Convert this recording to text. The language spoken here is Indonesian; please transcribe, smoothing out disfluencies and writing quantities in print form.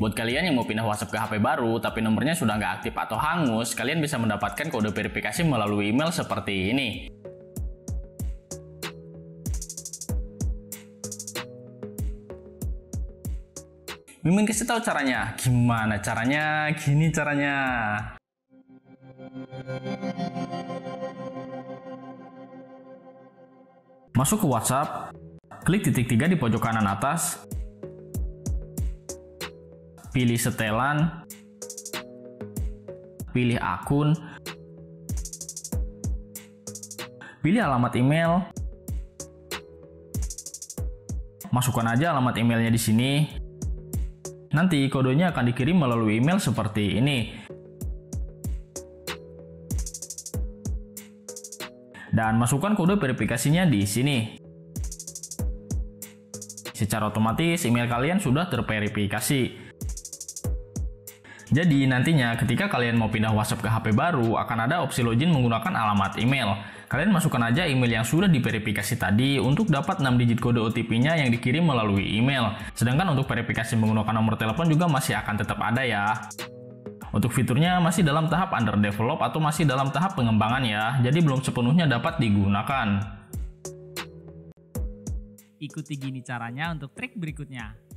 Buat kalian yang mau pindah WhatsApp ke HP baru, tapi nomornya sudah nggak aktif atau hangus, kalian bisa mendapatkan kode verifikasi melalui email seperti ini. Mimin kasih tahu caranya. Gimana caranya? Gini caranya. Masuk ke WhatsApp, klik titik 3 di pojok kanan atas, pilih setelan, pilih akun, pilih alamat email, masukkan aja alamat emailnya di sini. Nanti kodenya akan dikirim melalui email seperti ini. Dan masukkan kode verifikasinya di sini. Secara otomatis email kalian sudah terverifikasi. Jadi nantinya ketika kalian mau pindah WhatsApp ke HP baru, akan ada opsi login menggunakan alamat email. Kalian masukkan aja email yang sudah diverifikasi tadi untuk dapat 6 digit kode OTP-nya yang dikirim melalui email. Sedangkan untuk verifikasi menggunakan nomor telepon juga masih akan tetap ada ya. Untuk fiturnya masih dalam tahap underdevelop atau masih dalam tahap pengembangan ya, jadi belum sepenuhnya dapat digunakan. Ikuti gini caranya untuk trik berikutnya.